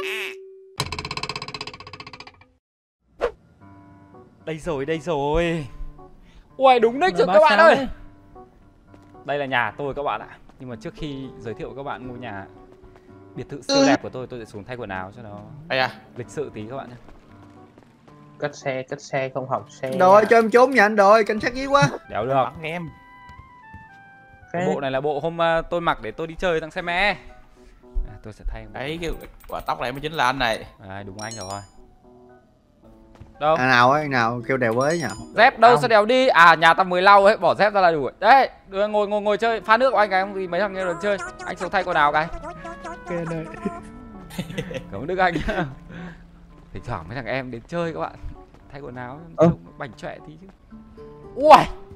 Đây rồi. Ui, đúng nick rồi các bạn ơi. Đây là nhà tôi các bạn ạ. Nhưng mà trước khi giới thiệu các bạn ngôi nhà biệt thự siêu đẹp của tôi sẽ xuống thay quần áo cho nó lịch sự tí các bạn nhé. Cất xe không học xe. Đội cho em trốn nhà anh Đội, cảnh sát dí quá. Đéo được. Em. Cái bộ này là bộ hôm tôi mặc để tôi đi chơi thằng xe mẹ. Tôi sẽ thay. Đấy, cái quả tóc này mới chính là anh này. Đúng anh rồi. Đâu? Anh nào kêu đèo với nhỉ? Dép đâu sao đèo đi? À, nhà tao mới lau ấy, bỏ dép ra là đủ. Đấy, đưa ngồi chơi, pha nước của anh cái không thì mấy thằng kia được chơi. Anh xuống thay quần áo cái. Ok đây. Cảm ơn Đức Anh. Thỉnh thoảng mấy thằng em đến chơi các bạn, thay quần áo bảnh chọe tí chứ. Ui,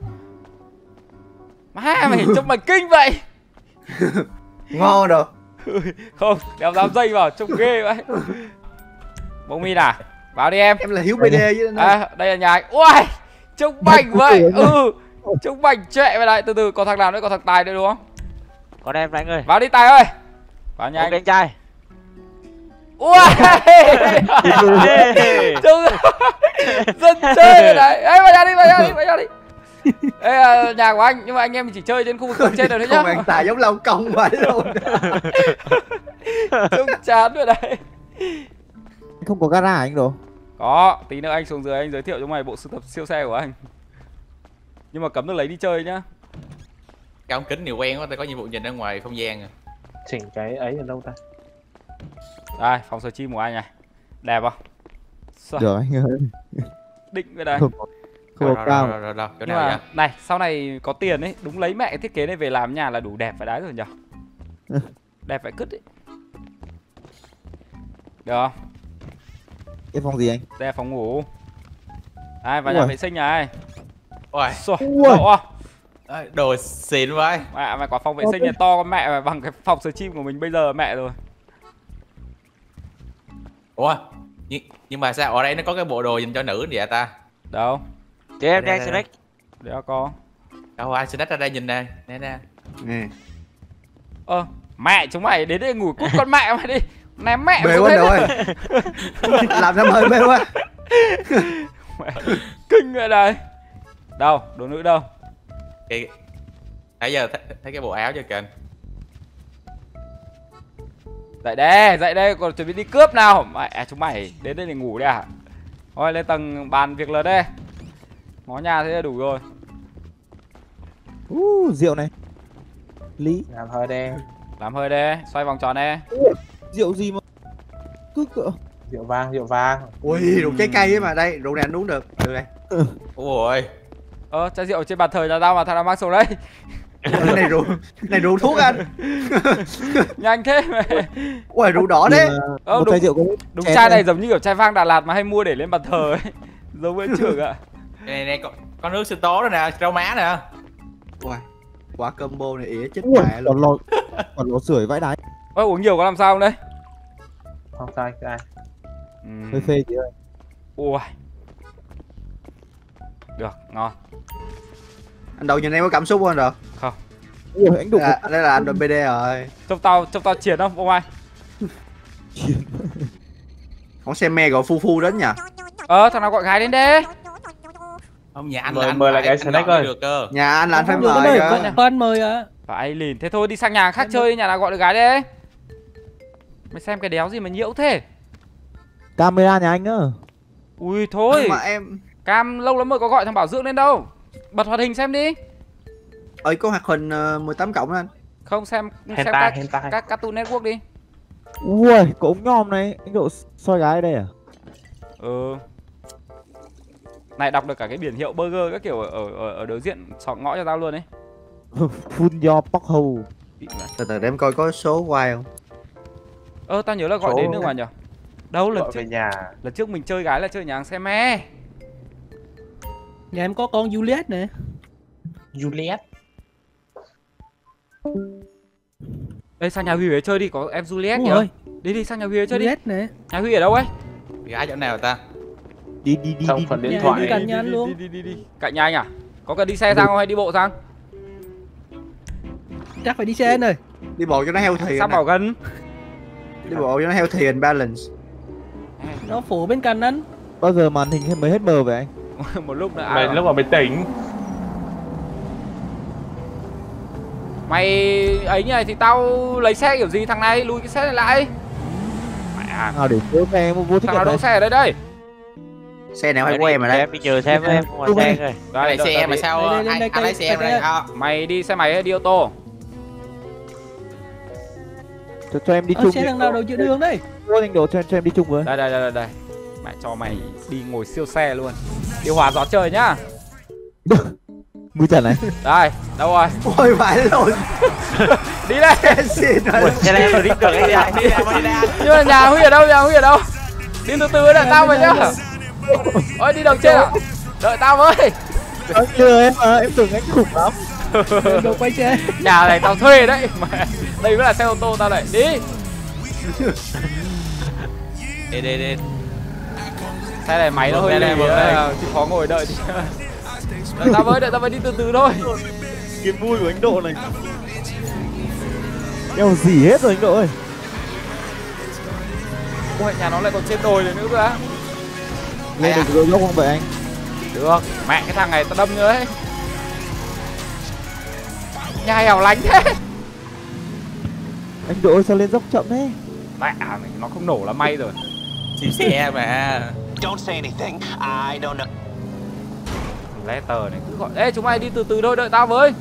má mày trông mày kinh vậy. Ngon rồi. Không, đeo dám dây vào trông ghê vậy. Bông Min à, vào đi em. Em là Hiếu BD với anh. Đây là nhà anh. Ui, trông bảnh vậy. Trông bảnh chọe vậy lại. Từ từ, còn thằng nào nữa, còn thằng Tài nữa đúng không? Còn em anh ơi. Vào đi Tài ơi. Vào nhà anh. Anh trai. Ui, trông dân chơi rồi đấy. Ê, vào nhà đi. Ê, nhà của anh, nhưng mà anh em chỉ chơi trên khu vực tầng trên rồi đấy nhá. Không, bạn Tài giống Long Công vậy luôn. Trông chán rồi đấy. Không có gara anh Đồ? Có, tí nữa anh xuống dưới anh giới thiệu cho mày bộ sưu tập siêu xe của anh. Nhưng mà cấm được lấy đi chơi nhá. Cái ống kính nhiều quen quá, tao có nhiệm vụ nhìn ra ngoài không gian à. Chỉnh cái ấy ở đâu ta? Đây, phòng sờ chim của anh này. Đẹp không? Được anh ơi. Định về đây. Không có cao. Rồi, nhưng mà này, sau này có tiền ấy, đúng lấy mẹ cái thiết kế này về làm nhà là đủ đẹp phải đái rồi nhở. Đẹp phải cứt ấy. Được không? Cái phòng gì anh? Đây là phòng ngủ. Ai vào nhà vệ sinh nhà ai? Ôi. Đồ xịn vậy. Mày quả phòng vệ sinh nhà to con mẹ mà bằng cái phòng sờ chim của mình bây giờ mẹ rồi. Ủa? Nhưng mà sao ở đây nó có cái bộ đồ dành cho nữ vậy ta? Đâu? Chị em đang Snake. Để có. Đâu anh Snake ra đây nhìn nè. Nè. Mẹ chúng mày đến đây ngủ cút con mẹ mày đi. Ném mẹ mê quá rồi. Làm cho hơi mê quá. Kinh vậy đây. Đâu, đồ nữ đâu? Nãy giờ thấy cái bộ áo chưa kìa. Dậy đây, còn chuẩn bị đi cướp nào. Mẹ chúng mày đến đây để ngủ đây à? Thôi lên tầng bàn việc lớn đây. Ngó nhà thế là đủ rồi. Rượu này. Lý. Làm hơi đi, xoay vòng tròn đi. Rượu gì mà cứ cỡ. Rượu vang. Ui, rượu trái cây ấy mà. Đây, rượu này anh uống được. Được đây. Ôi. Chai rượu trên bàn thờ nhà tao mà thằng nào mang xuống đây. Này rượu thuốc anh. Nhanh thế mày. Ui, rượu đỏ đấy. Một chai rượu đúng chai này giống như kiểu chai vang Đà Lạt mà hay mua để lên bàn thờ ấy. Giống với trường ạ. Này có nước sinh tố đó nè, rau má nè. Ui, quả combo này ỉa chết mẹ luôn. Còn lò sưởi vãi đái. Uống nhiều có làm sao không đấy? Không sai cái ai. Hơi phê chị ơi. Ui. Được, ngon. Anh Đầu nhìn em có cảm xúc không được? Không. Anh đục. Đây là anh đội BD rồi. Trông tao triển không, ông ai? Không xem me gọi phu đến nhỉ? Thằng nào gọi gái đến đây? Không, nhà anh mời lại cái Snake ơi. Được cơ. Nhà anh là anh phải mời cơ. Anh mời à? Phải lìn, thế thôi đi sang nhà khác chơi, nhà nào gọi được gái đấy. Mày xem cái đéo gì mà nhiễu thế? Camera nhà anh á. Ui thôi. Mà em Cam lâu lắm rồi có gọi thằng Bảo Dưỡng lên đâu. Bật hoạt hình xem đi. có hoạt hình 18 cộng đó anh. Không xem các Cartoon Network đi. Ui, có ống nhòm này. Anh Độ soi gái ở đây à? Này đọc được cả cái biển hiệu burger các kiểu ở đối diện sọ ngõ cho tao luôn ấy. Full your bóc hầu. Từ để em coi có số quay không. Tao nhớ là gọi đến nữa mà nhở. Đâu lần Gọi trước về nhà. Lần trước mình chơi gái là chơi nhà hàng xe me. Nhà em có con Juliet nè. Juliet. Ê, sang nhà Huy để chơi đi, có em Juliet kìa. Đi sang nhà Huy để chơi Juliet đi. nè. Nhà Huy ở đâu ấy? Gái chỗ nào ta? Đi. Trong phần điện thoại. Cạnh nhà anh luôn. Đi. Cạnh nhà anh à? Có cần đi xe sang không hay đi bộ sang? Chắc phải đi xe này. Đi bộ cho nó heo thì. Sao bảo gần? Đi bộ cho nó healthy and balance. Nó phủ bên cạnh anh. Bao giờ màn hình mới hết mờ vậy anh? Một lúc nữa Mày lúc mà mày tỉnh. mày ấy như này thì tao lấy xe kiểu gì, thằng này lùi cái xe này lại. Mẹ Nào để vô xe vô thích thằng nào đây. đỗ xe ở đây đây. Xe nào hay của em ở đây? Em đi chờ xe với em ngoài xe rồi. Đây Đợi, xe đợi mà đi. sao Đây, đây, ai đây, ai lái đây, xe đây, đây? đây. Mày đi xe máy hay đi ô tô? Cho em đi chung. Xe thằng nào đầu chữa đường đây? Vô anh Độ cho em đi chung với. Đây. Mẹ cho mày đi ngồi siêu xe luôn. Điều hòa gió trời nhá. Mũi trần này. Đây, đâu rồi? Ôi phải rồi. Đi đây. Xin rồi. Xe này mà đi được anh ạ. Nhưng mà nhà Huy ở đâu? Nhà Huy ở đâu? Đi từ từ đợi tao vậy nhá. Ôi đi đầu trên à? Đợi tao với. Anh lừa em mà, em tưởng anh khủng lắm. Đồ quay xe. Nhà này tao thuê đấy. Mà đây mới là xe ô tô tao lại. Đi. Đi. Xe này máy nó hơi lì chứ khó ngồi đợi thì. Đợi tao với đi từ từ thôi. Cái mùi của anh Độ này. Đeo gì hết rồi anh Độ ơi. Ôi nhà nó lại còn trên đồi này nữa cơ á. Lên được rồi dốc không vậy anh? Được, mẹ cái thằng này tao đâm nữa đấy. Nhà hẻo lánh thế. Anh Độ ơi sao lên dốc chậm thế? Mẹ nó không nổ là may rồi. Chìm xe mà. Don't say anything. I don't know. Letter này cứ gọi. Ê chúng mày đi từ từ thôi, đợi tao với.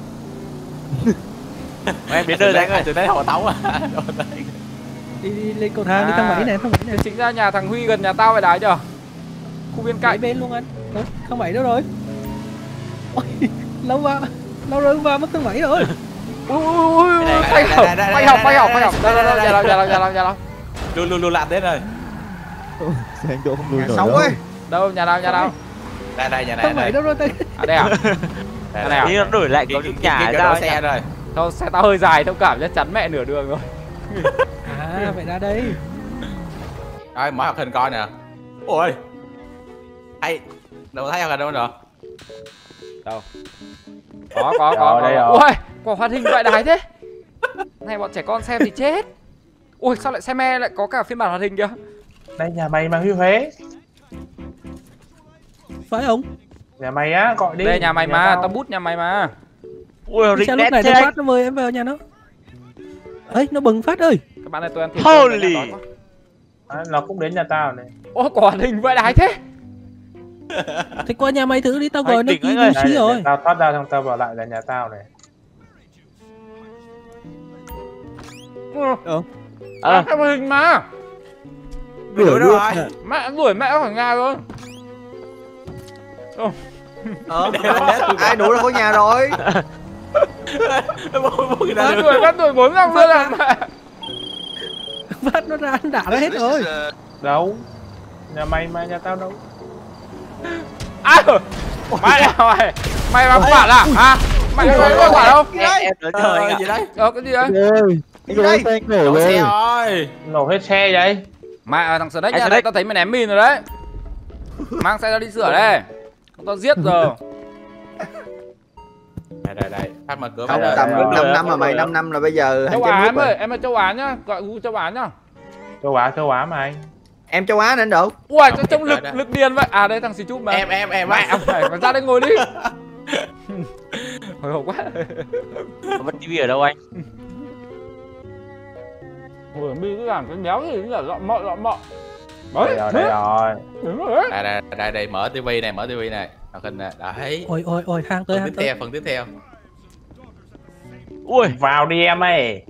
Em biết nơi đánh rồi, từ đấy họ tấu à. Đi lên cầu thang, đi thang 7 này, thang 7 này. Chính ra nhà thằng Huy gần nhà tao phải đái nhở. Khu bên Cạnh cạnh. bên luôn anh. Ủa, thang 7 đâu rồi? Ôi, lâu rồi không vào mất thang 7 rồi. Ui, phanh học. Đâu. Luôn làm thế rồi. Xe anh Độ không lùi nổi Xấu đâu. ơi. Đâu, nhà đâu? Đây nhà Thang 7 này. đâu rồi đây? À đây à? Đây này à? Đi nó đổi lại có những nhà ra xe rồi. Thôi xe tao hơi dài, thông cảm chắc chắn mẹ nửa đường rồi. À, phải ra đây. Rồi mở hoạt hình coi nè. Ôi. Hay. Đâu thấy hoạt hình đâu rồi. Đâu? Có. Đây rồi. Ui, quả hoạt hình loại đái thế. Này bọn trẻ con xem thì chết. Ui, sao lại xe me lại có cả phiên bản hoạt hình kìa? Đây nhà mày mà Huy Huế. Phải không? Nhà mày á, gọi đi. Đây nhà mày mà, tao bút nhà mày mà. Ui, Sao lúc này nó phát nó mời em vào nhà nó. Ấy, nó bừng phát ơi. Các bạn ơi tôi ăn thịt. Holy. Nó cũng đến nhà tao này. Ôi, quả hoạt hình loại đái thế. Thì qua nhà mày thử đi, tao gọi Anh nó tỉnh đi anh ơi. xí rồi. Tao thoát ra xong tao vào lại là nhà tao này. Cái hoạt hình mà. Đuổi rồi. Mẹ đuổi mẹ khỏi nhà rồi. Ai đuổi ra khỏi nhà rồi? Bắt đuổi 4 năm nữa là mẹ. Phát nó ra, nó đả ra hết rồi. Đâu? Nhà mày mà nhà tao đâu? Ai rồi? Mày làm quả à? Hả? Mày làm quả đâu? Em nói cho anh ạ. Gì đấy? Cái gì đấy? Ơi, anh Độ ơi, xe anh nổ Đổ rồi. xe rồi. Nổ hết xe vậy? Mẹ thằng Snake Anh nhà này Snake. tao thấy mày ném min rồi đấy. Mang xe ra đi sửa đây. Không tao giết rồi. Đây. Phát mở cửa Không vào. tầm rồi. 5 năm mà mày, 5 năm là bây giờ Châu 200 Á nước em ơi, rồi. em là châu Á nhá, gọi Gu châu Á nhá. Châu Á mà anh. Em châu Á nên độ. Ui, Không, trông thiệt lực rồi đó. lực điền vậy. À đây thằng xì chúp mà. Em Mẹ phải ra đây ngồi đi. Hồi hộp quá. Mất TV ở đâu anh? Ui, mi cứ làm cái méo gì là lọ mọ. Đây rồi. Đúng rồi đấy. Đây mở tivi này, hoạt hình nè. Đấy. Ôi, thang tới, thang tới. Phần tiếp theo. Ui, vào đi em ơi.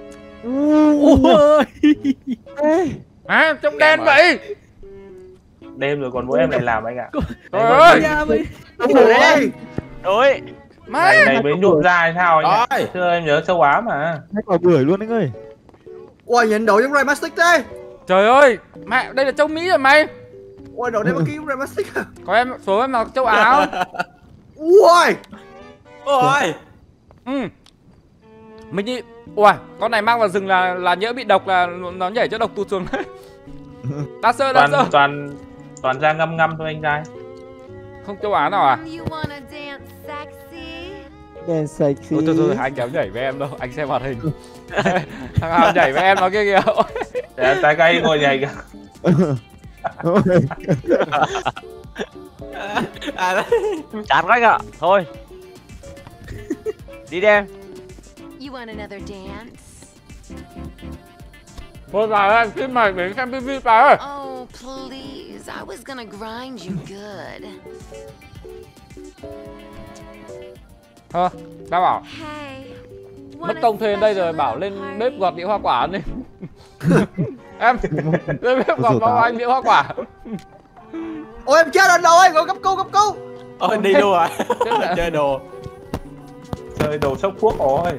Ôi. À, trông đen vậy. Đêm rồi còn mỗi em lại làm anh ạ. Trời ơi. Nhà mày. Ôi. Đối. Mày. Này mới nhuộm ra hay sao anh ạ? Rồi. Xưa em nhớ châu Á mà. Hết vào bưởi luôn anh ơi. Ôi nhìn độ giống Raymastic thế. Trời ơi, mẹ đây là châu Mỹ rồi mày. Ôi độ này mà kêu giống Raymastic. Có em số em là châu Á không? Ui. Ôi. Ừ. Mình đi. Ui, con này mang vào rừng là nhỡ bị độc là nó nhảy cho độc tụt xuống đấy. Đa sơ. Toàn ra ngâm thôi anh trai. Không châu Á nào à? You wanna dance sexy? Đèn sexy. Thôi, anh kéo nhảy với em đâu, anh xem hoạt hình. Thằng Hào nhảy với em nó kia kìa. Để trái cây ngồi nhảy kìa. Chán quá anh ạ. Thôi. Đi đi em. You want another dance? Thôi vào em, phim mày đến xem PV vào ơi. Oh, please. I was gonna grind you good. Thôi, tao bảo Hey. mất công thuê đến đây rồi, bảo lên bếp gọt đĩa hoa quả ăn đi. Em, lên bếp gọt bao anh đĩa hoa quả. Ôi em chết rồi rồi, gọi cấp cứu. Ôi đi luôn rồi. Chơi đồ. Chơi đồ sốc thuốc rồi.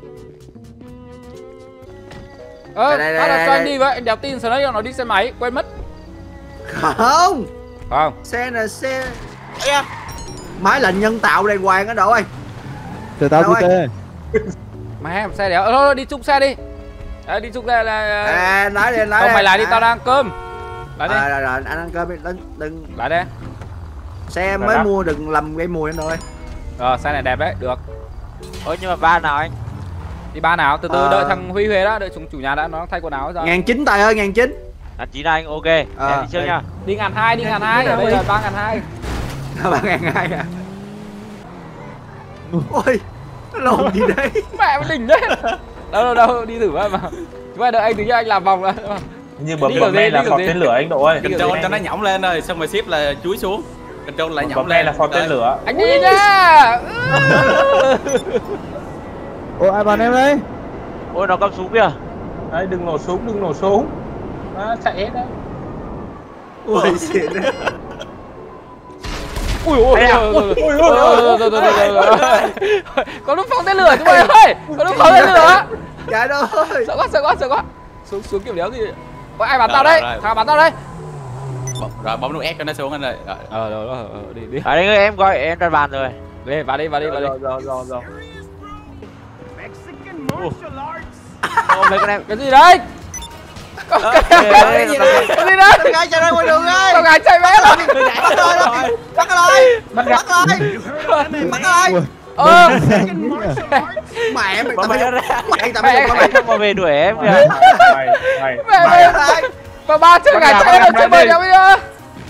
Đây, Bắt là cho anh đây. đi với, anh đéo tin Snake nó đi xe máy, quên mất. Không, Không, xe là xe máy lệnh nhân tạo đàng hoàng á Độ ơi. Chờ tao Đâu cứ tê. mà em xe đéo, thôi đi chung xe đi. Đấy, đi chung xe là... Nói đi, nói Không đi. phải lái đi, tao đang ăn cơm. Lái đi, Rồi, anh ăn cơm đi, đừng lái đây. xe mới mua đừng làm gây mùi anh Độ ơi. Xe này đẹp đấy, được. Ôi nhưng mà ba nào anh? Đi ba nào, từ từ đợi thằng Huy về đó, đợi chủ nhà đã, nó thay quần áo ra. 1.900 tài ơi, 1.900. Anh Chín anh ok. Em đi trước đây. nha. Đi 1.200, ở đây là 3.200. 3.200 à? Ôi, nó lộn gì đấy? Mẹ nó đỉnh đấy. Đâu, đi thử mà. Chúng mày đợi anh tí cho anh làm vòng ra. Nhưng bấm Đi kiểu này gì, là đi kiểu phọt gì? tên lửa anh Độ ơi. Control cho nó nhõng lên rồi, xong rồi ship là chuối xuống. Control lại nhõng Bấm này lên. là phọt tên lửa. Anh đi nha. Ôi ai bàn em đấy? Ôi nó cầm súng kìa. Đấy, đừng nổ súng. Đó, chạy hết đấy. Ui xịn đấy. Ui có lúc phóng tên lửa chúng mày ơi, có lúc phóng tên lửa. Chạy đâu ơi. Sợ quá. Xuống kiểu đéo gì. Ôi ai bắn tao đây? Thằng bắn tao đây. Rồi bấm nút S cho nó xuống anh ơi. Đi. À đây em gọi em đặt bàn rồi. Đi, vào đi. Rồi. Ô mấy con em. Cái gì đấy? Cái gì đấy? Con gái chạy ra ngoài đường ơi. Con gái chạy bé rồi. Bắt lại. Mẹ mày tao ra. Mày tao Mẹ mày không mà về đuổi em kìa. Mày. Mẹ và ba chơi gái chạy rồi chơi bời đéo bây giờ.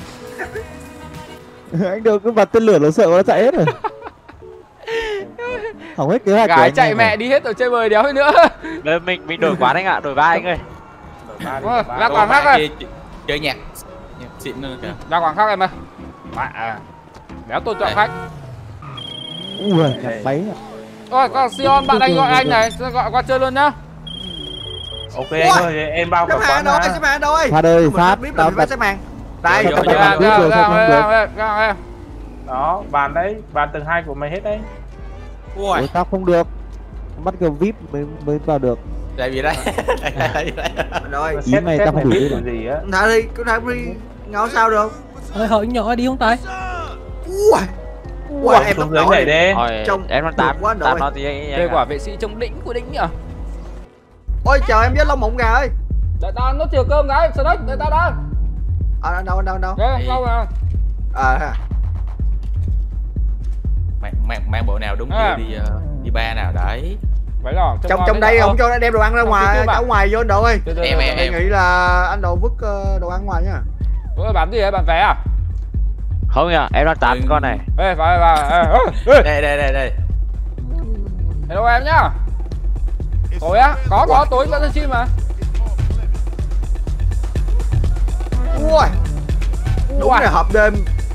Anh Độ cứ bật tên lửa nó sợ nó chạy hết rồi. Hỏng hết kế hoạch của Gái anh chạy này. mẹ đi hết rồi chơi bời đéo nữa. Bây mình đổi quán anh ạ, đổi vai anh ơi. Ra quán khác ơi. Chơi nhạc xịn nữa kìa. Ra quán khác em ơi. Mẹ đéo tôi chọn khách. Ui, nhặt váy ạ. Ôi con Sion bạn anh gọi anh này, gọi qua chơi luôn nhá. Ok anh ơi, em bao cả Xếp hàng quán đâu ơi, mà. xếp hàng đâu ơi. Phát ơi, Phát, tao tao phải xếp hàng. Đây. Vô, vô, Ra. Đó, bàn đấy, bàn tầng 2 của mày hết đấy. Ui, Ủa, tao không được. Bắt kiểu VIP mới vào được. đây gì đây? Rồi. Ý mày tao không biết đủ cái gì á. Thả đi, cứ thả đi. Ngáo sao được. Ơi hỏi nhỏ đi không tài? Ui. Ui em Xuống bắt dưới nhảy nổi. đi. Rồi Trông em đang được quá tám rồi. nó thì anh Đây quả vệ sĩ trong đỉnh của đỉnh nhỉ. Ôi chờ em với lông mộng gà ơi. Đợi tao nó chiều cơm cái, Snake, đợi tao đã. Anh đâu. Đây, lâu rồi. Mang bộ nào đúng kiểu đi ba nào đấy. Vậy là Trong đây không cho đem đồ ăn ra ngoài, chưa cháu ngoài vô anh Độ ơi. Em. Em nghĩ là anh Độ vứt đồ ăn ngoài nha. Ôi bán gì đấy, bán vé à? Không nhỉ, em đang tán con này. Ê, vào. Đây. Hello em nhá. Tối á, có tối vẫn là chim mà. Ui. Đúng là hộp đêm.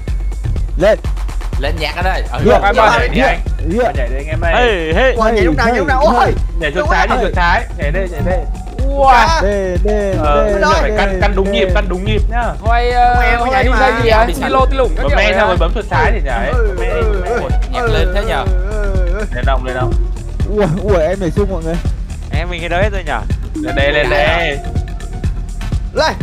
Lên nhạc anh ơi. Được em ơi. Nhảy đi anh. Nhảy đi anh em ơi. Hey. Ui nhảy lúc nào ôi. Nhảy chuột trái, nhảy đây. Ui. Đê. Phải căn đúng nhịp nhá. Thôi nhảy đi dây gì à? Đi lô tí lủng các Bấm kiểu me này xong rồi à? bấm chuột trái thì nhảy. Nhạc lên thế nhờ. Lên đâu. Ui, em nhảy xung mọi người. Em mình cái đó hết rồi nhỉ? Lên đây. Lên.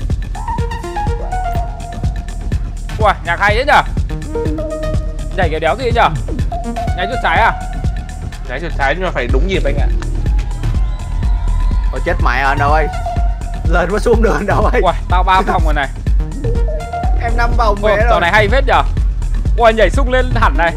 Ui, nhạc hay thế nhở? Nhảy kiểu đéo gì nhở? Nhảy chuột trái à? Nhảy chuột trái nhưng mà phải đúng nhịp anh ạ. Ôi chết mẹ anh ơi. Lên quá xuống được anh ơi. Ui, tao 3 vòng rồi này. Em 5 vòng Ui, về trò rồi. này hay phết nhở? Ui, nhảy sung lên hẳn này.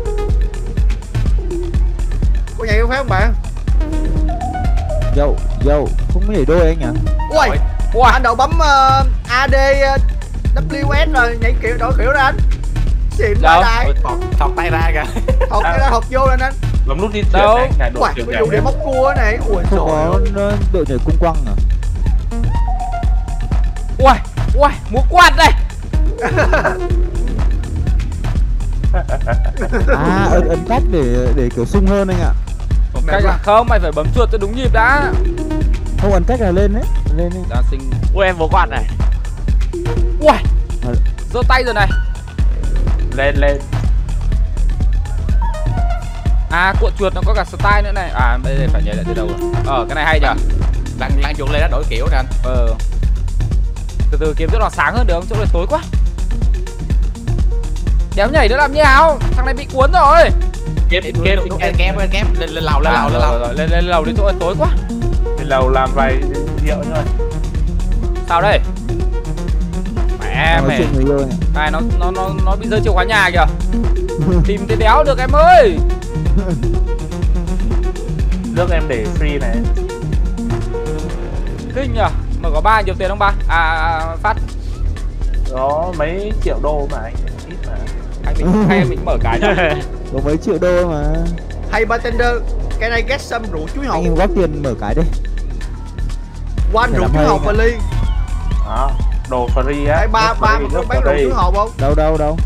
Có nhảy không phải không bạn? Dâu, không nhảy đôi anh à? Ui, Ủa, Anh Độ bấm AD WS rồi nhảy kiểu đổi kiểu ra anh. Xịn Đâu? quá đại. Thọt tay ra kìa. Học cái ra học vô lên anh. Bấm nút di Đâu? chuyển này, ngài Uầy, đổi chiều mới dài dùng để nhé. móc cua này. Ui Không có đội nhảy cung quăng à? ui, ui, múa quạt đây. À, ấn cách để kiểu sung hơn anh ạ. Cách à? Không, mày phải bấm chuột cho đúng nhịp đã. Không, ấn cách là lên đấy. Lên đi. Đang sinh. Ui em múa quạt này. Ui, giơ tay rồi này. Lên lên. À, cuộn chuột nó có cả style nữa này. À, bây giờ phải nhảy lại từ đầu rồi. Cái này hay nhở. Lăn chuột lên nó đổi kiểu nè anh. Từ từ kiếm chỗ nào sáng hơn được không? Chỗ này tối quá. Đéo nhảy nữa làm như nào? Thằng này bị cuốn rồi. Kép Lên lầu Lên lầu đi, chỗ này tối quá. lên lầu làm vài rượu thôi. Sao đây? Mẹ Nói mày. chuyện người yêu anh ạ. Này nó bị rơi chìa khóa nhà kìa. Tìm thấy đéo được em ơi. Nước em để free này. Kinh nhờ. Mà có ba nhiều tiền không ba? Phát. Đó mấy triệu đô mà anh ít mà. Hay mình mở cái nhá. Có mấy triệu đô mà. Hay bartender, cái này get some rượu chuối Anh hồng. em góp tiền mở cái đi. One Phải rượu làm chuối hay hồng cả. và ly. Đó, đồ free á. Đây ba nước ba free, một nước con bán rượu free. chuối hồng không? Đâu. Đâu?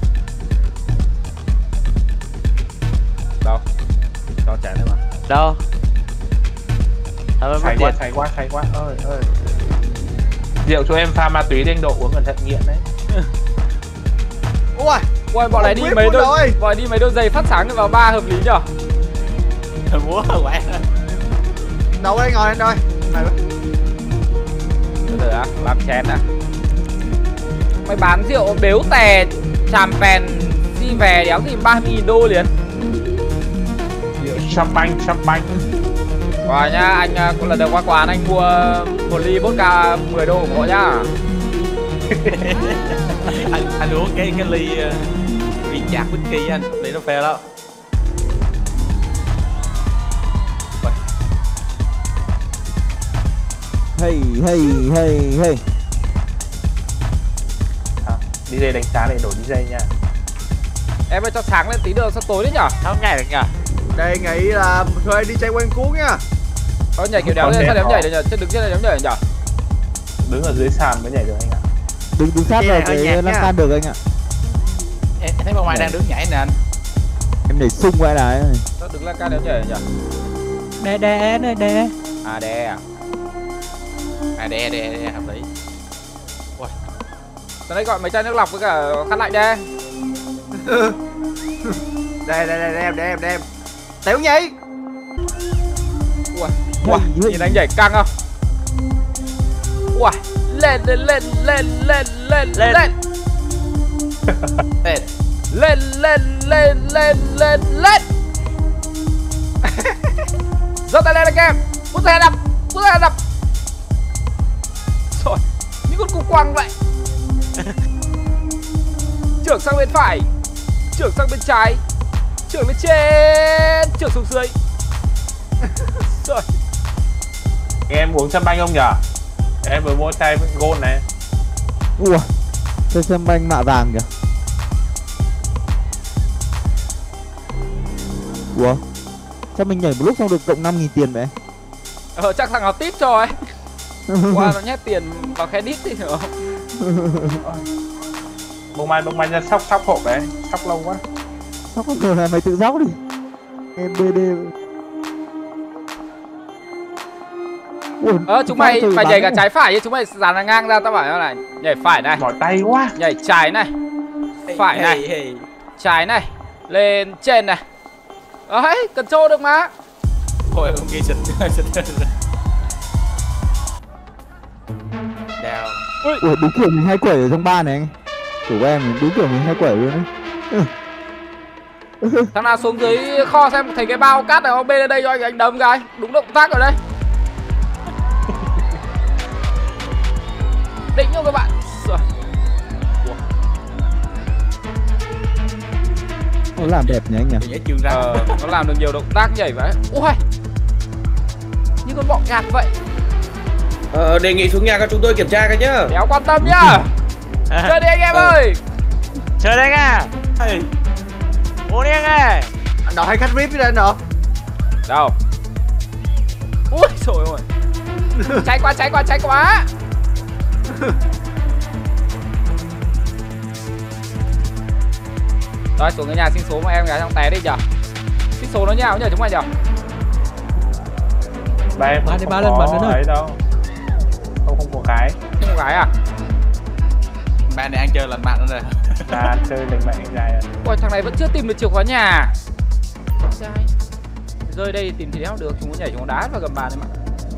Cho chén thôi mà. Đâu? Sao em mất Say tiền? quá. Ơi. Rượu cho em pha ma túy đi anh Độ uống cẩn thận nghiện đấy. Ui, Ui, bọn này đi Quyết mấy luôn đôi rồi. bọn này đi mấy đôi giày phát sáng vào ba hợp lý nhở? múa quẹ. đâu đây ngồi lên thôi. Này, Từ từ á, làm chén đã. Mày bán rượu béo tè chàm pèn đi về đéo thì 30.000 đô liền. Rượu champagne. Rồi nhá, anh cũng lần đầu qua quán anh mua một ly vodka 10 đô ủng hộ nhá. anh uống cái ly chạc whisky anh, ly nó phê đó. Hey. DJ đánh giá này đổi DJ nha. Em ơi cho sáng lên tí được sao tối đấy nhở? Không nhảy được nhở? đề nghị là thuê DJ quen cuốn nha. Có nhảy kiểu đéo Còn lên sao đẹp đéo nhảy hả? được nhở? Chứ đứng trên này đéo nhảy được nhở? Đứng ở dưới sàn mới nhảy được anh ạ. Đứng sát Cái vào này hơi cái nhạt lan nha. can được anh ạ. Em thấy bà Mai đang đứng nhảy nè anh. Em để sung quay lại. Sao đứng lan can đéo nhảy được nhở? Đè. À đè à? Đè hợp lý. Tao đây gọi mấy chai nước lọc với cả khăn lạnh đe. Đem. Tiểu Nhi. Ui, nhìn anh nhảy căng không? Ui, lên. Giơ tay lên anh em. Bút tay đập. Rồi, như con cục quăng vậy. Trưởng sang bên phải, trưởng sang bên trái, trưởng lên trên, trưởng xuống dưới. Rồi. Em uống champagne không nhở? Em vừa mua chai gold này. Ủa, chơi xem banh mạ vàng kìa. Ủa, sao mình nhảy một lúc xong được cộng 5.000 tiền vậy? Chắc thằng nào tip cho ấy. Qua nó nhét tiền vào credit thì hiểu không? Bông mai ra sóc hộp đấy. Sóc lâu quá. Sao con người này mày tự dóc đi. Em BD. Ủa, Chúng mày sao phải bán nhảy cả này? trái phải chứ, chúng mày dàn là ngang ra, tao bảo là nhảy phải này, Mỏi tay quá. nhảy trái này, phải này, trái này, lên trên này. Đấy, control được mà. Thôi không ghi xịt. Đào. Ủa, đúng kiểu mình hay quẩy ở trong ba này anh. Chủ em đúng kiểu mình hay quẩy luôn đấy. Thằng nào xuống dưới kho xem thấy cái bao cát này không, bên đây cho anh đấm cái. Đúng động tác ở đây. Đỉnh không các bạn. Rồi. Nó làm đẹp nhỉ anh nhỉ? Nhảy chương ra. Nó làm được nhiều động tác nhảy vậy. Ui, như con bọ gạt vậy. Đề nghị xuống nhà cho chúng tôi kiểm tra cái nhá. Đéo quan tâm nhá. Chơi đi anh em ơi. Chơi đấy à? Uống đi anh ơi. Anh đòi hay khách VIP đây anh nọ. Đâu? Ui trời ơi. Cháy quá. Rồi xuống cái nhà sinh số mà em gái trong té đi nhở. Sinh số nó nhào nhở chúng mày nhở. Ba em Ba đi ba lên bẩn nữa ấy đâu. Không có cái. Không có gái à? Ba này ăn chơi lành mạnh nữa rồi. Là chơi lành mạnh dài. Ôi thằng này vẫn chưa tìm được chìa khóa nhà. Sai. Rơi đây tìm thì đéo được, chúng muốn nhảy xuống đá và gầm bàn đấy mà.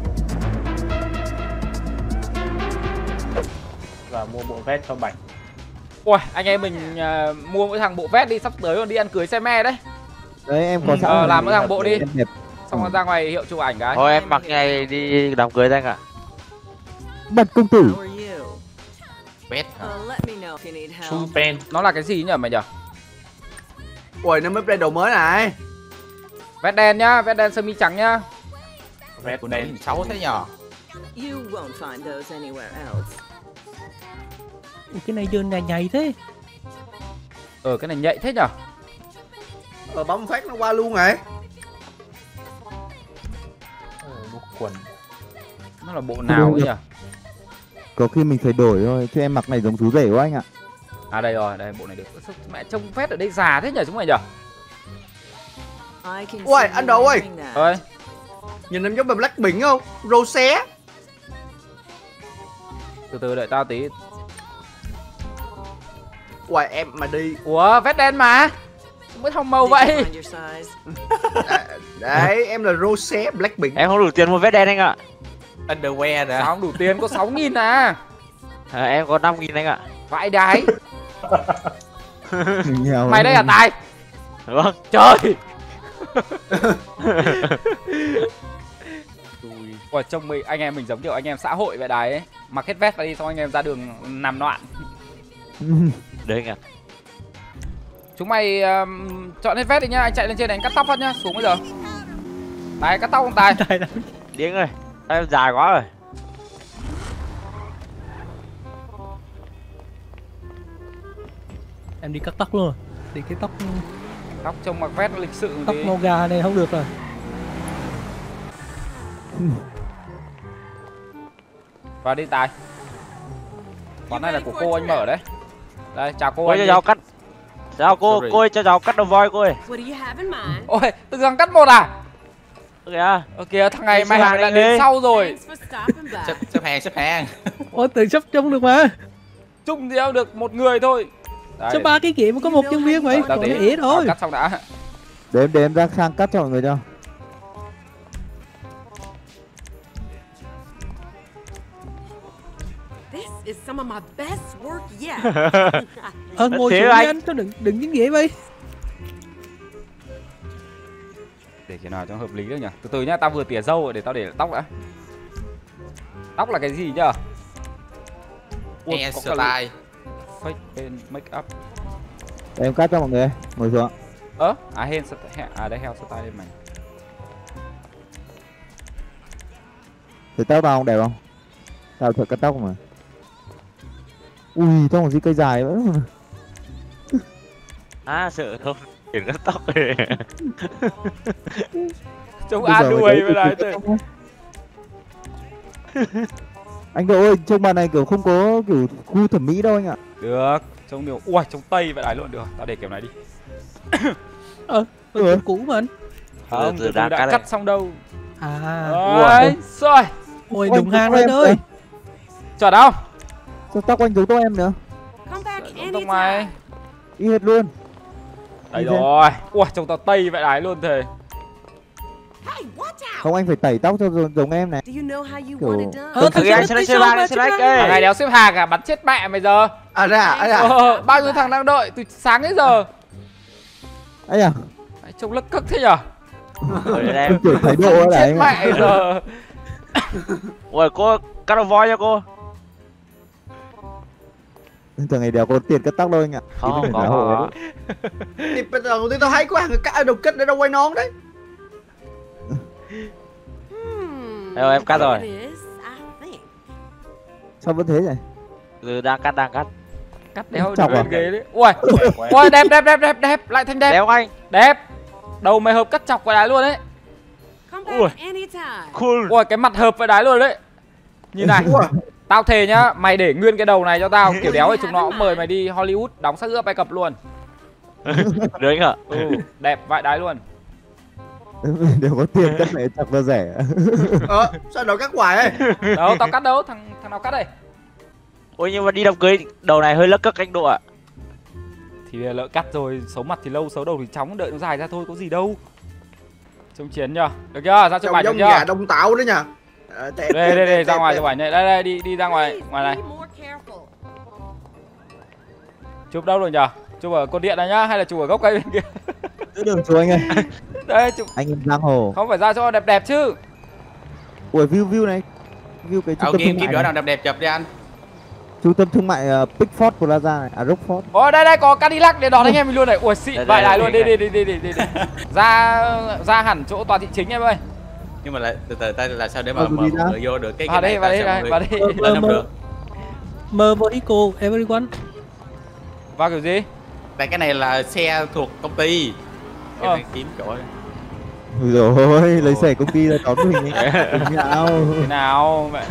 Và mua bộ vest cho Bảnh. Ôi anh em mình mua mỗi thằng bộ vest đi, sắp tới còn đi ăn cưới xe me đấy. Đấy em có sẵn. Làm mỗi thằng bộ đi. Em đẹp. Xong rồi ra ngoài hiệu chụp ảnh cái. Thôi em mặc ngày đi đám cưới anh ạ. Bật công tử. Vest hả? Chu pen. Nó là cái gì nhỉ mày nhỉ? Ui nó mới lên đồ mới này. Vest đen nhá, vest đen sơ mi trắng nhá. Vest Của đen. đấy xấu thế nhờ. Cái này dơn nhầy thế. Cái này nhạy thế nhở? Bấm phát nó qua luôn rồi. Bộ quần. Nó là bộ nào ấy nhỉ? Có khi mình phải đổi thôi, chứ em mặc này giống chú rể quá anh ạ. À đây rồi, đây bộ này được. Mẹ trông vest ở đây già thế nhỉ chúng mày nhỉ? Ui anh Độ ơi. Ơi. Nhìn em giống Blackpink không? Rose. Từ từ đợi tao tí. Ui em mà đi. Ủa vest đen mà. Mới hồng màu vậy. Đấy em là Rose Blackpink. Em không đủ tiền mua vest đen anh ạ. Underwear nè. Sao không đủ tiền, có 6.000 à. Em có 5.000 anh ạ. Vãi đái. Nghèo Mày lắm. đây là Tài. Vâng. Trời. Ủa trông mình anh em mình giống kiểu anh em xã hội vậy đấy ấy. Mặc hết vest vào đi xong anh em ra đường nằm loạn. Đấy anh ạ. Chúng mày chọn hết vest đi nhá, anh chạy lên trên này anh cắt tóc phát nhá, xuống bây giờ. Tài cắt tóc không Tài? Điếng ơi, em dài quá rồi. Em đi cắt tóc luôn rồi. Thì cái tóc Tóc trông mặc vest nó lịch sự một tóc tí. ngô gà này không được rồi. Vào đi Tài. Quán này là của cô anh mở đấy. Đây chào cô Cô anh cho đi. cháu cắt. Chào cô, Sorry. cô ơi cho cháu cắt đầu voi cô ơi. Ôi tự dưng cắt một à? Kìa. Kìa thằng này Xếp mày hàng đã đi. đến sau rồi. Xếp hàng. Ôi tự sắp trông được mà. Chung thì được một người thôi. Đấy. Sao 3 cái kia mà có một nhân viên vậy? Tao Còn tí. ế thôi. Cắt xong đã. Để em ra sang cắt cho mọi người cho. Ngồi Thế xuống anh. đi anh, cho đừng dính ghế vậy. Để thế nào cho hợp lý được nhỉ? Từ từ nhá, tao vừa tỉa râu rồi, để tao để tóc đã. Tóc là cái gì nhỉ? Hairstyle. Fake pen make up. Để em cắt cho mọi người. Ngồi xuống. Đây hair style đây mày. Thì tóc tao không đẹp không? Tao thử cắt tóc mà. Ui, tao còn gì cây dài nữa. Sợ không? Chuyển cắt tóc rồi. Trông Bây a giờ đuổi mày với thấy đấy tóc không? Anh Độ ơi, trông bà này kiểu không có kiểu khu thẩm mỹ đâu anh ạ. Được, trông điều. Ui, trông tây vậy đấy luôn được. Tao để kiểu này đi. Trông cũ mà anh. Không, từ từ đã cắt cắt xong đâu. À. Ôi, rồi. Ôi đúng hàng rồi anh ơi. Chuẩn không? Sao tóc anh giống tóc em nữa? Tông mày. Y hệt luôn. Đấy rồi. Ui, trông tao tây vậy đấy luôn thề. Không, anh phải tẩy tóc cho giống em này. Kiểu... Thằng anh sẽ chơi ba sẽ like Thằng này đéo xếp hàng à, bắn chết mẹ mày giờ. Bao nhiêu thằng đang đợi từ sáng đến giờ. Ấy à? Trông lất cất thế nhở? Em kiểu thái độ đấy anh ạ. Mẹ giờ. Ôi cô cắt đầu voi cho cô. Thường ngày đéo có tiền cắt tóc đâu anh ạ. Không có. Thì bây giờ đầu tiên tao thấy có hàng cắt đầu kết để đâu quay nón đấy. Em cắt rồi. Sao vẫn thế nhỉ? Ừ, đang cắt. Cắt đéo Chọc được à? lên ghế đấy. Ui, ui đẹp, lại thành đẹp. Đéo anh. Đẹp. Đầu mày hợp cắt chọc vào đáy luôn đấy. Ui, cool. Ui, cái mặt hợp với đáy luôn đấy. Nhìn này. Tao thề nhá, mày để nguyên cái đầu này cho tao, kiểu đéo thì chúng nó cũng mời mày đi Hollywood đóng xác ướp Ai Cập luôn. Được anh ạ. Ừ, đẹp vãi đáy luôn. Đều có tiền cắt này chọc ra rẻ. Sao đầu cắt hoài ấy? Đâu, tao cắt đâu, thằng nào cắt đây? Ôi nhưng mà đi đám cưới đầu này hơi lất cất anh Độ ạ. Thì lỡ cắt rồi, xấu mặt thì lâu, xấu đầu thì chóng, đợi nó dài ra thôi, có gì đâu. Trông chiến nhờ, được chưa? Ra chụp ảnh được Giống chưa? gà đông tảo đấy nha. Đây, ra ngoài chụp ảnh này, đây, đi ra ngoài này. Chụp đâu rồi nhờ? Chụp ở cột điện này nhá, hay là chụp ở gốc cây bên kia? Giữ đường chú anh ơi. Đây, chụp. Anh em giang hồ. Không phải ra cho đẹp chứ. Ui, view này. View cái trung tâm thương Kim mại chỗ này. nào đẹp chụp đi anh. Trung tâm thương mại Pickford Plaza này, à Rockford. Ôi đây có Cadillac để đón anh em mình luôn này. Ui xịn vãi đài luôn, đi. Ra hẳn chỗ tòa thị chính em ơi. Nhưng mà lại từ tay là sao để mà Đi ra. người vô được cái Vào đây, vào đây. lên không được. Mơ vehicle everyone. Vào kiểu gì? Tại cái này là xe thuộc công ty. Em đang kiếm chỗ đây. Rồi, lấy xe công ty ra đón mình ấy. Thế nào mẹ?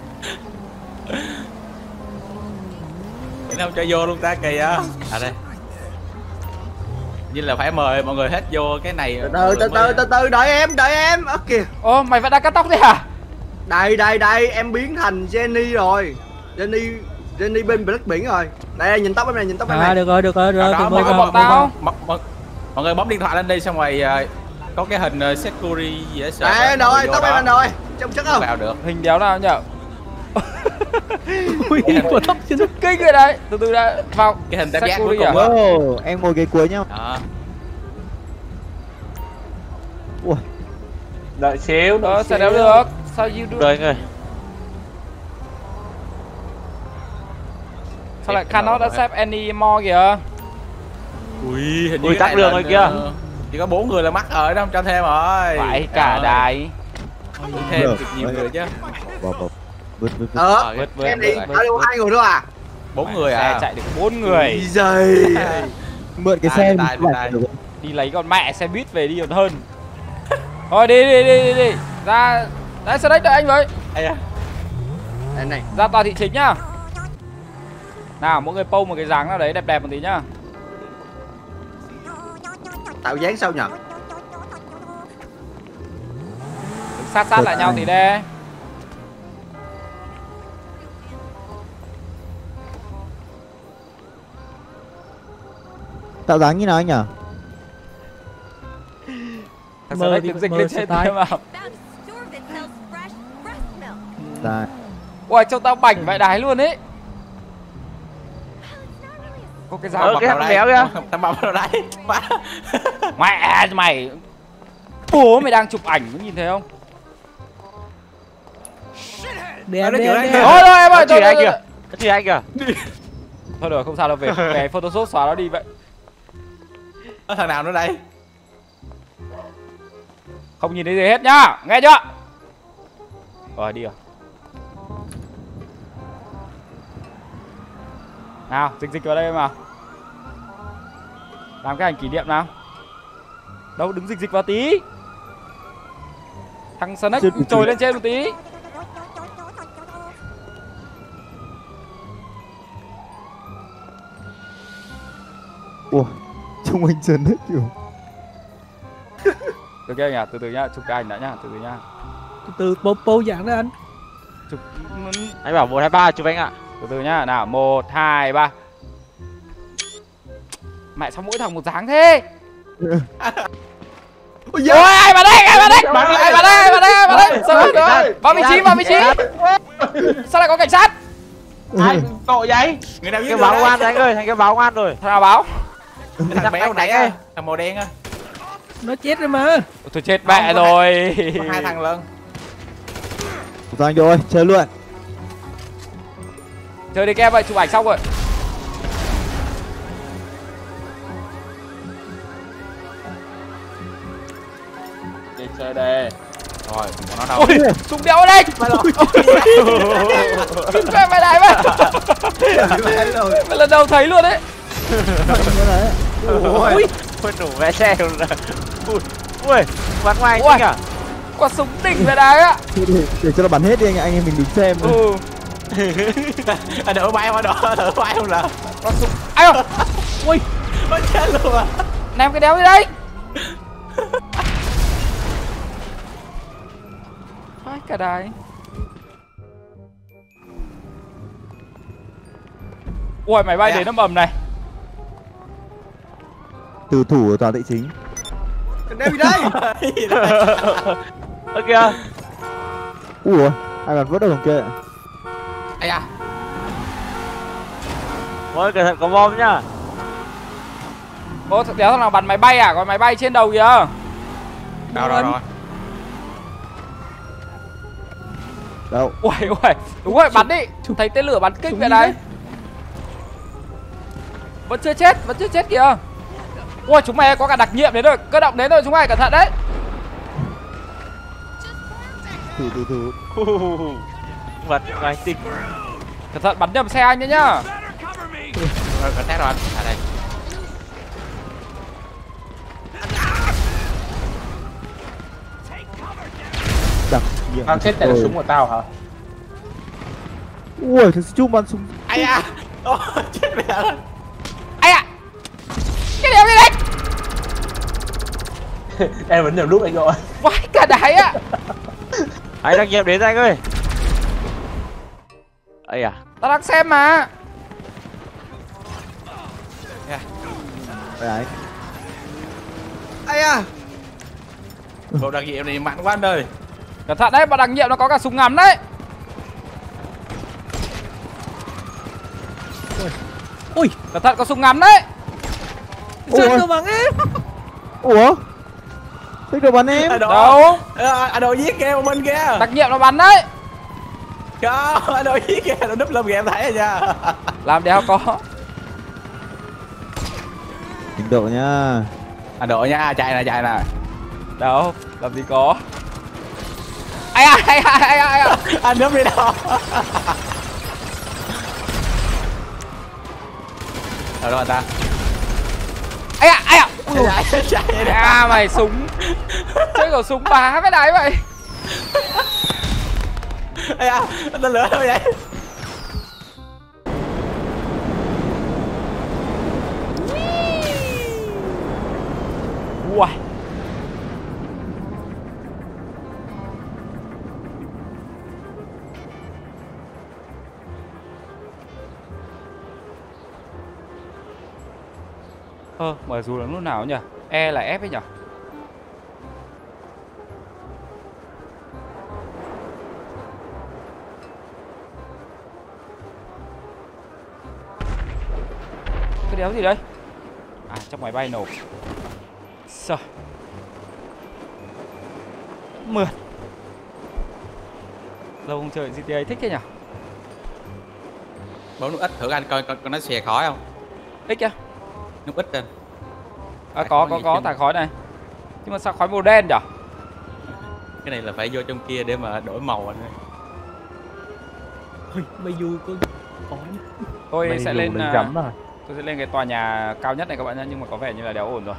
Thế nào cho vô luôn ta kìa. À đây. Như là phải mời mọi người hết vô cái này. Từ từ đợi em. Ơ kìa. Ô mày vẫn đang cắt tóc thế hả? Đây em biến thành Jenny rồi. Jenny bên Black biển rồi. Đây nhìn tóc em này, nhìn tóc em này. Được rồi, Đó, tụi mới vào. tao. Mọi người bấm điện thoại lên đi xong rồi có cái hình security gì đó. À rồi, tóc em anh rồi. Trông chắc không? vào được. Hình đéo nào nhở? Ui, của tóc chứ. Kinh rồi đấy. Từ đã vào Cái hình tam giác cuối security cùng à? á. Em ngồi ghế cuối nhá. Đó. Ui, Đợi xíu, Đó, sao đéo được? Sao you do? Rồi anh ơi. Sao lại cannot accept any more kìa? Ui, hình như Ui, cái tắt này đường là- rồi kìa. Chỉ có 4 người là mắc rồi đó, không cho thêm rồi. Phải cả Trời đài. ơi, thêm được nhiều người chứ. bỏ. Vứt. Em đi đâu 2 người thôi à? 4 người Xe à. chạy được 4 người. Giời. Mượn cái Tài, xe tài, mình tài. được. Đi lấy con mẹ xe buýt về đi còn hơn. Thôi đi. Ra đấy xe đếch đợi anh với. Đây à. Đây này. Ra tòa thị chính nhá. Nào mỗi người post một cái dáng nào đấy đẹp một tí nhá. Tạo dáng sao nhở? Đứng sát lại nhau tí đây. Tạo dáng như nào anh nhỉ? Thằng xe đếch đứng dịch lên trên style. thêm vào. Đây. Ui trông tao bảnh vãi đái luôn ấy. Có cái dáng cái thằng béo kìa. Tao bấm vào đây. mẹ mày. Bố mày đang chụp ảnh có nhìn thấy không? Đẹp. Thôi em ơi, Chỉ anh kìa. Chỉ anh kìa. Thôi được không sao đâu, về Photoshop xóa nó đi vậy. Có thằng nào nữa đây? Không nhìn thấy gì hết nhá, nghe chưa? Rồi đi rồi. Nào, dịch vào đây em nào. Làm cái ảnh kỷ niệm nào. Đâu đứng dịch vào tí. Thằng Snake trồi lên trên một tí. Ủa, trông anh Trần hết kiểu. Được chưa nhỉ? Từ từ nhá, chụp cái ảnh đã nhá, từ từ nhá. Từ po dạng đó anh. Chụp Anh bảo 1, 2, 3 chụp anh ạ. từ từ nhá. Nào, 1 2 3. Mẹ sao mỗi thằng một dáng thế? Ôi Ôi ai vào đây, ai vào đây? Ai vào đây? Sao lại vào vị trí. Sao lại có cảnh sát? Ai tội vậy? Người nào Cái báo công an anh ơi, thành cái báo công an rồi. Thằng nào báo? Thằng béo nãy á, thằng màu đen á. Nó chết rồi mà. Tôi chết mẹ rồi. Có 2 thằng lần. Rồi anh rồi, chơi luôn. Chơi đi kem vậy, chụp ảnh xong rồi. Đi chơi đây. Rồi, còn nó đâu? Ôi, súng đéo ở đây. Mẹ mày Mày lần đầu thấy luôn đấy. Ui. Quên đủ vé xe luôn rồi. Ui, bắn ngoài Ui. anh à? Quả súng đỉnh về đá á. Để cho nó bắn hết đi anh em mình đứng xem. Đỡ bay không đỡ bay không là. Quả súng. Ai ơi. Ui. Nó chết luôn à. Ném cái đéo đi đây. Vãi cả đài. Ui máy bay đến nó ầm này. Từ thủ ở tòa thị chính. Đeo gì đây? Ơ kìa. Ủa, ai bắn vớt đâu thằng kia. Ây da. Ôi cẩn thận có bom nhá. Ô đéo thằng nào bắn máy bay à? Có máy bay trên đầu kìa. Rồi. Đâu? Ui ui, đúng rồi bắn đi. Thấy tên lửa bắn kinh vậy đấy. Vẫn chưa chết kìa. Ui chúng mày có cả đặc nhiệm đến rồi, cơ động đến rồi, chúng mày cẩn thận đấy. Thủ. Vật ngoài tinh. Cẩn thận bắn nhầm xe anh đấy nhá. Rồi có test rồi. À đây. Đặc nhiệm. Tao chết tại là súng của tao hả? Ui, thằng Chung bắn súng. Ai da. Ô, chết mẹ rồi. Ai ạ. Cái đéo đi đấy. Em vẫn nhầm lúc anh gọi. Vãi cả đáy ạ. Anh đang nhiệm đến anh ơi. Ây à. Tao đang xem mà. Đấy. Ai à. Bộ đặc nhiệm này mạnh quá anh ơi. Cẩn thận đấy, bọn đặc nhiệm nó có cả súng ngắm đấy. Ui, Cẩn thận có súng ngắm đấy. sao cơ bằng em? Ủa? Thích được bắn em. Đâu? Anh đồ giết kìa một bên kia. Đặc nhiệm nó bắn đấy. Không, anh đồ giết kìa, nó núp lùm kìa em thấy rồi nha. Làm đéo có. Trình độ nha. Anh đồ nha, chạy nè. Đâu, làm gì có. Ai à. Anh núp đi đâu. Đâu anh ta. Ai à. Ui, Chạy à mày súng. Chơi khẩu súng bá với đáy vậy. Ây da, tên lửa đâu vậy? Ui. Mở dù là lúc nào nhỉ? E là F ấy nhỉ? Cái đéo gì đây? À trong máy bay nổ. Sợ. Mượt. Lâu không chơi GTA thích thế nhỉ? Bấm nút ít thử anh coi nó xè khói không? Thích kìa. Nút ít lên. À, có thả khói này. Nhưng mà sao khói màu đen nhỉ? Cái này là phải vô trong kia để mà đổi màu anh ơi. Ui, mày vui có. Tôi sẽ lên chấm rồi. tôi sẽ lên cái tòa nhà cao nhất này các bạn nhé, nhưng mà có vẻ như là đéo ổn rồi.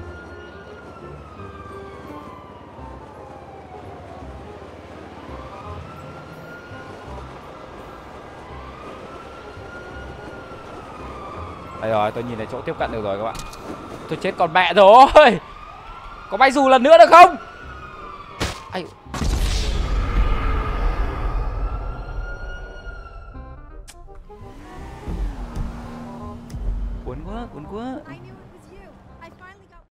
Đây rồi, tôi nhìn thấy chỗ tiếp cận được rồi các bạn. Tôi chết con mẹ rồi. Có bay dù lần nữa được không? Ai... Cuốn quá.